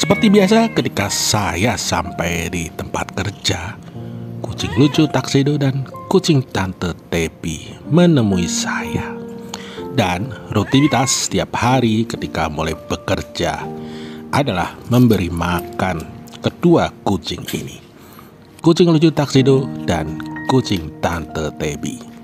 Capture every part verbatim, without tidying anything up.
Seperti biasa ketika saya sampai di tempat kerja, kucing lucu Tuxedo dan kucing Tante Tepi menemui saya. Dan rutinitas setiap hari ketika mulai bekerja adalah memberi makan kedua kucing ini, kucing lucu Tuxedo dan kucing Tante Tepi.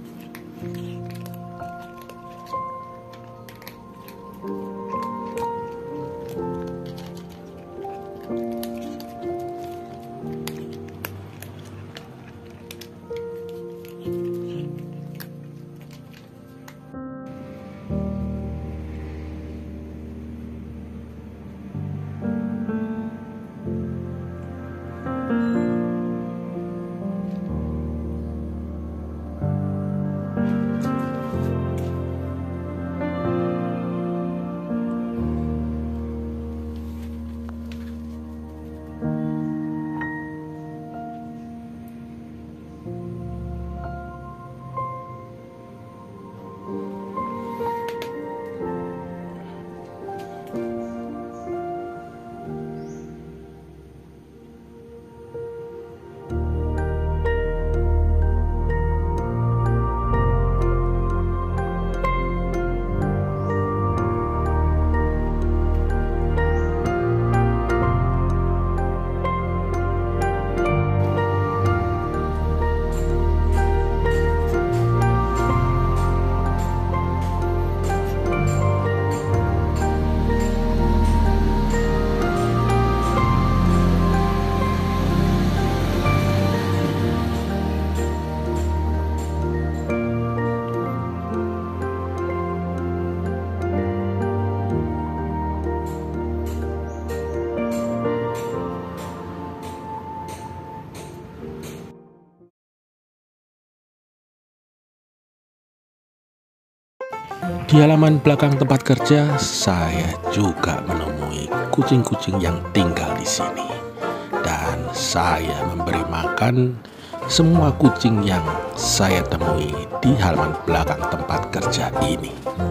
Di halaman belakang tempat kerja, saya juga menemui kucing-kucing yang tinggal di sini. Dan saya memberi makan semua kucing yang saya temui di halaman belakang tempat kerja ini.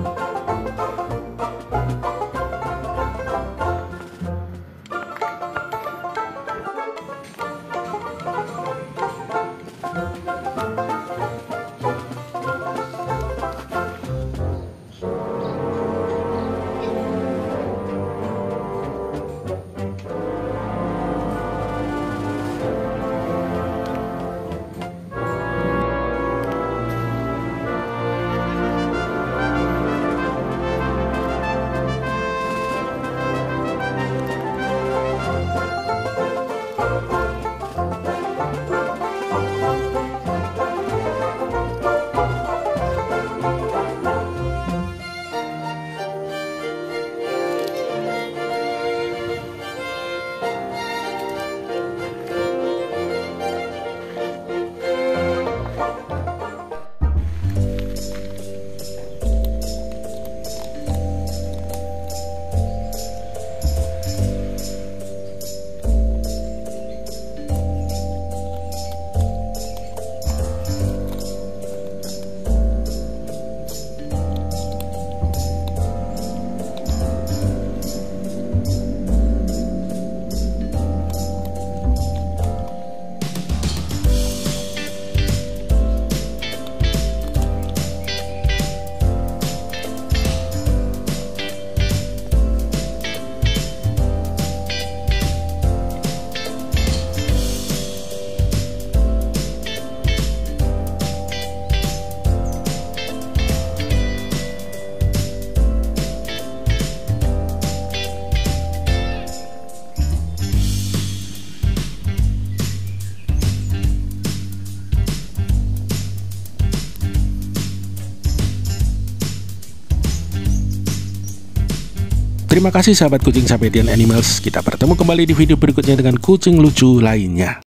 Terima kasih sahabat kucing Sapedian Animals. Kita bertemu kembali di video berikutnya dengan kucing lucu lainnya.